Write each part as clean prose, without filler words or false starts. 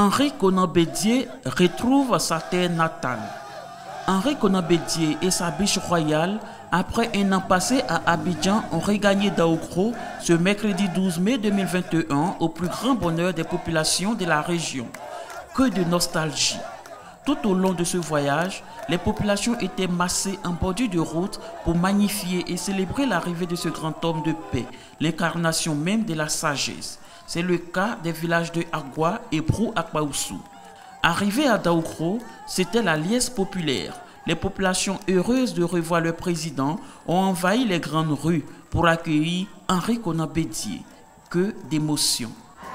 Henri Konan Bédié retrouve sa terre natale. Henri Konan Bédié et sa biche royale, après un an passé à Abidjan, ont regagné Daoukro ce mercredi 12 mai 2021 au plus grand bonheur des populations de la région. Que de nostalgie! Tout au long de ce voyage, les populations étaient massées en bordure de route pour magnifier et célébrer l'arrivée de ce grand homme de paix, l'incarnation même de la sagesse. C'est le cas des villages de Agua et Brou Akbaoussou. Arrivé à Daoukro, c'était la liesse populaire. Les populations heureuses de revoir le président ont envahi les grandes rues pour accueillir Henri Konan Bédié. Que d'émotions!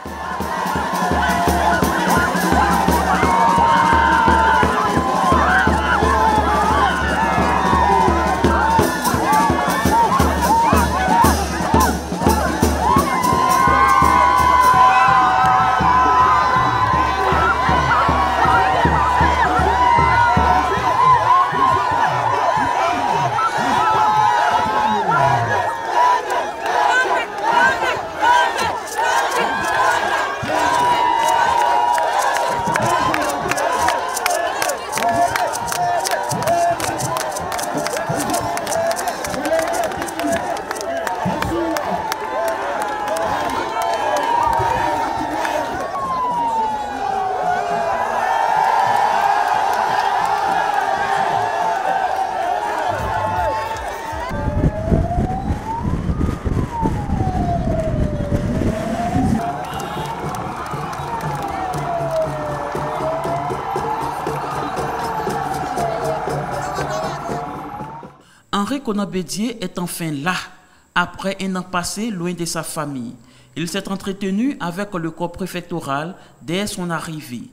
Henri Konan Bédié est enfin là, après un an passé loin de sa famille. Il s'est entretenu avec le corps préfectoral dès son arrivée.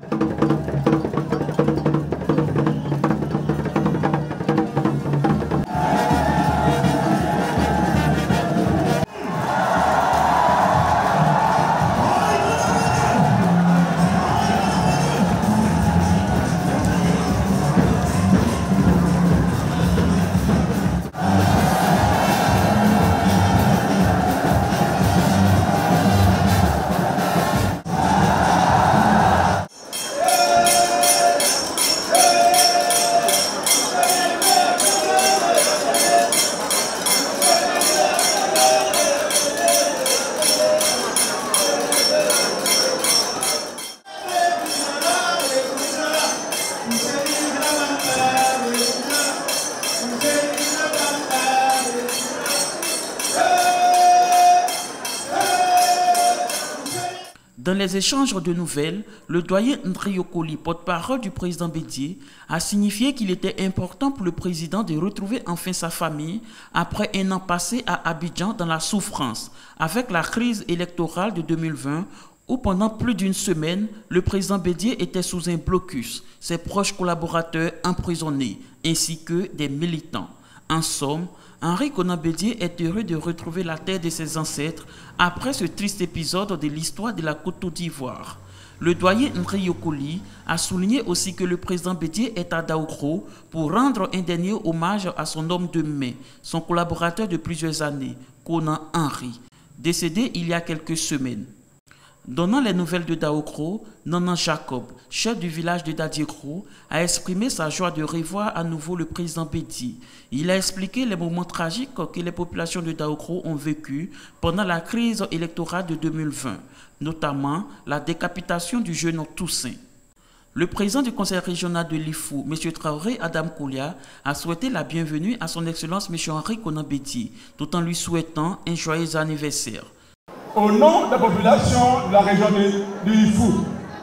Dans les échanges de nouvelles, le doyen Ndri Yokoli, porte-parole du président Bédié, a signifié qu'il était important pour le président de retrouver enfin sa famille après un an passé à Abidjan dans la souffrance, avec la crise électorale de 2020 où pendant plus d'une semaine, le président Bédié était sous un blocus, ses proches collaborateurs emprisonnés, ainsi que des militants. En somme, Henri Konan Bédié est heureux de retrouver la terre de ses ancêtres après ce triste épisode de l'histoire de la Côte d'Ivoire. Le doyen Ndri Yokoli a souligné aussi que le président Bédié est à Daoukro pour rendre un dernier hommage à son homme de main, son collaborateur de plusieurs années, Konan Henri, décédé il y a quelques semaines. Donnant les nouvelles de Daoukro, Nanan Jacob, chef du village de Dadiekro, a exprimé sa joie de revoir à nouveau le président Bédié. Il a expliqué les moments tragiques que les populations de Daoukro ont vécus pendant la crise électorale de 2020, notamment la décapitation du jeune Toussaint. Le président du conseil régional de l'IFU, M. Traoré Adam Koulia, a souhaité la bienvenue à son excellence M. Henri Konan Bédié, tout en lui souhaitant un joyeux anniversaire. Au nom de la population de la région du IFU,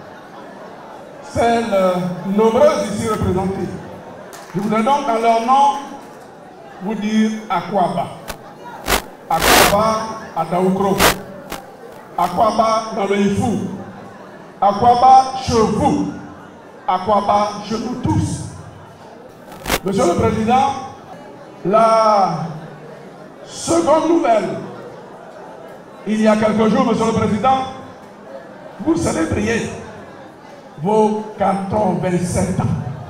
celles nombreuses ici représentées, je voudrais donc en leur nom vous dire Akwaba. Akwaba à Daoukro. Akwaba dans le IFU. Akwaba chez vous. Akwaba chez nous tous. Monsieur le Président, la seconde nouvelle. Il y a quelques jours, Monsieur le Président, vous célébriez vos 87 ans.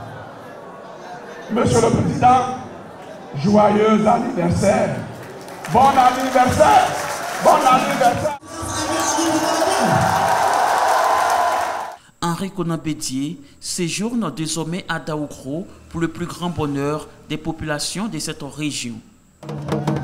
Monsieur le Président, joyeux anniversaire. Bon anniversaire. Bon anniversaire. Henri Konan Bédié séjourne désormais à Daoukro pour le plus grand bonheur des populations de cette région.